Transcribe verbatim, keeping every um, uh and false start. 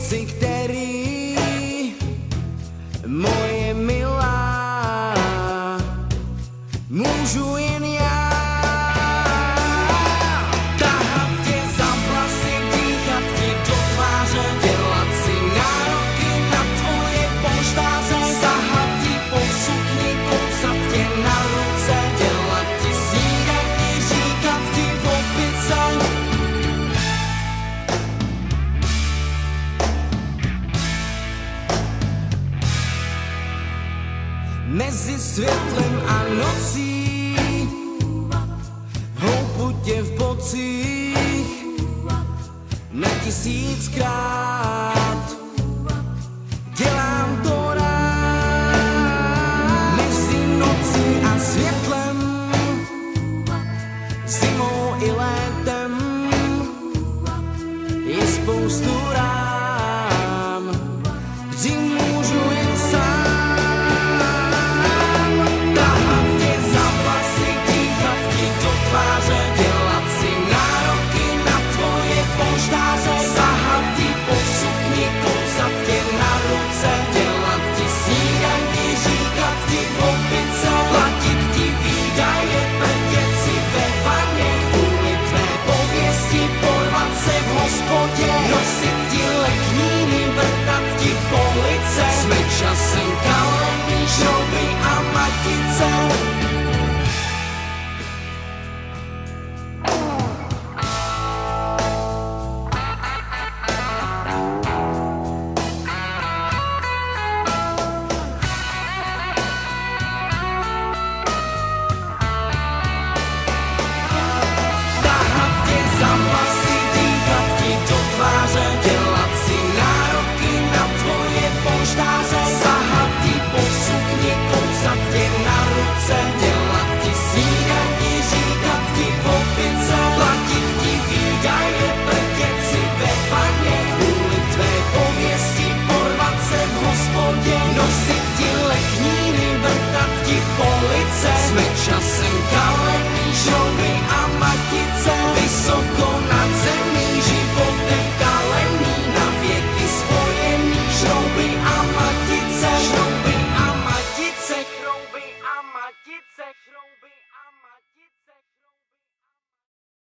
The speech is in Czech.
věci, který moje milá můžu jen já. Tahat tě za vlasy, dýchat ti do tváře, dělat si nároky na tvoje polštáře, sahat ti po sukni, kousat tě na ruce, dělat ti snídani, říkat ti v opice. Mezi světlem a nocí houpu tě v bocích na tisíckrát. Dělám to rád. Mezi nocí a světlem, zimou i létem je spoustu rám, kdy můžu jen sám. Dělat si nároky na tvoje polštáře, sahat ti po sukni, kousat tě na ruce, dělat ti snídani, říkat ti v opice, platit ti výdaje, prdět si ve vaně, kvůli tvé pověsti porvat se v hospodě, nosit ti lekníny, vrtat ti po lice, jsme časem kalení, šrouby a matice. Dělat si nároky na tvoje polštáře, sahat ti po sukni, kousat tě na ruce, dělat ti snídani, říkat ti v opice, platit ti výdaje, prdět si ve vaně, kvůli tvé pověsti porvat se v hospodě, nosit ti lekníny, vrtat ti po lice, jsme časem kalení, šrouby a matice, vysoko nad zemí, životem kalený, na věky spojený, šrouby a matice, šrouby a matice, šrouby a matice, šrouby a matice.